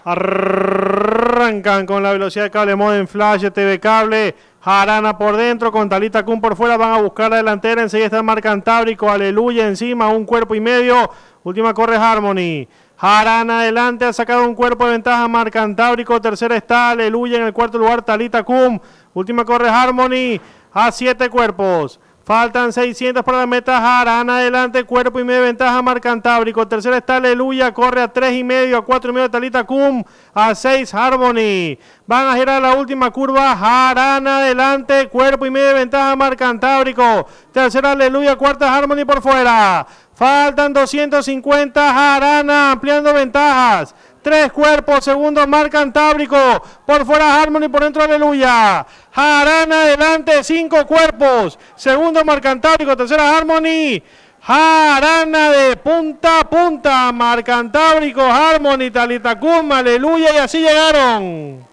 Arrancan con la velocidad de cable Modem Flash TV Cable. Jarana por dentro con Thalita Kun por fuera. Van a buscar la delantera. Enseguida está el Mar Cantábrico. Aleluya encima. Un cuerpo y medio. Última corre Harmony. Jarana adelante. Ha sacado un cuerpo de ventaja Mar Cantábrico. Tercera está Aleluya. En el cuarto lugar Thalita Kun. Última corre Harmony. A 7 cuerpos. Faltan 600 para la meta. Jarana adelante, cuerpo y medio de ventaja Mar Cantábrico. Tercera está Aleluya, corre a 3,5, a 4,5 Thalita Kun, a 6 Harmony. Van a girar la última curva. Jarana adelante, cuerpo y medio de ventaja Mar Cantábrico. Tercera Aleluya, cuarta Harmony por fuera. Faltan 250, Jarana ampliando ventajas. 3 cuerpos, segundo Mar Cantábrico, por fuera Harmony, por dentro Aleluya. Jarana adelante, 5 cuerpos, segundo Mar Cantábrico, tercera Harmony. Jarana de punta a punta, Mar Cantábrico, Harmony, Thalita Kun, Aleluya, y así llegaron.